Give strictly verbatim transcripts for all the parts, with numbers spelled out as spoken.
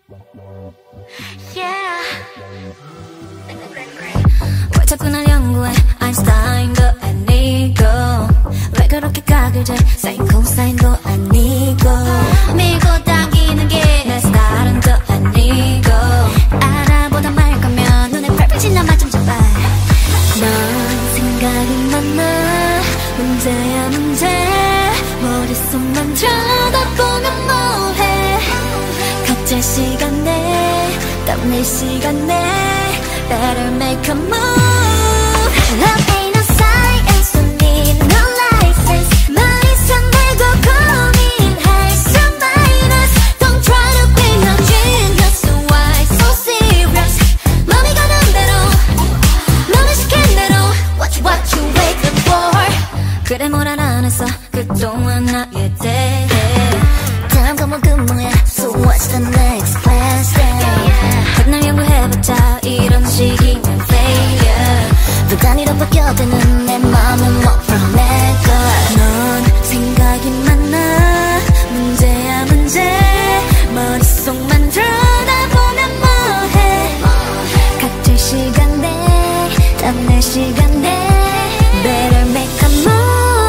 Yeah. 왜 자꾸 날 연구해 아인슈타인도 아니고 왜 그렇게 각을 재 사인 코사인도 아니고 밀고 당기는 게 내 스타일은 또 아니고 알아보다 말 거면 눈에 펄펄 나만 좀 잡아 넌 생각이 많아 문제야 문제 머릿속만 들여다보면 뭐해 각자 시간에 땀낼 시간에 Better make a move Love ain't no science Don't need no license 머리속 내고 고민할 수 minus Don't try to be my genius Why so serious 맘이 가는 대로 맘이 시킨 대로 What you, what you waiting for 그래 뭘 안 했어 그동안 나에 대해 다음 과목은 뭐야 So what's the next class day 그날 연구해봤자 이런 식이면 failure 불가니로 바뀌어드는 내 맘은 what from 내가 넌 생각이 많아 문제야 문제 머릿속만 들여다보면 뭐해 각질 시간에 땀낼 시간에 Better make a move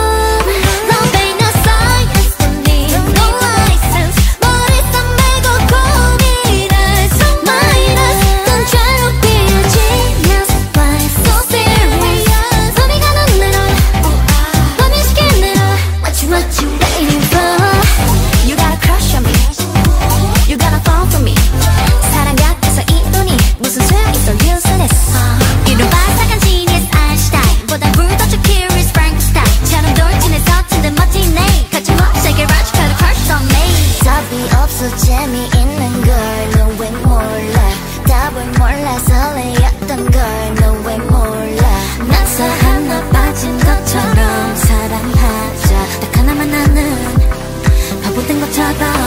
재미있는 걸 너 왜 몰라 답을 몰라 설레였던 걸 너 왜 몰라 난사 하나 빠진 것처럼 사랑하자 딱 하나만 나는 바보 된 것처럼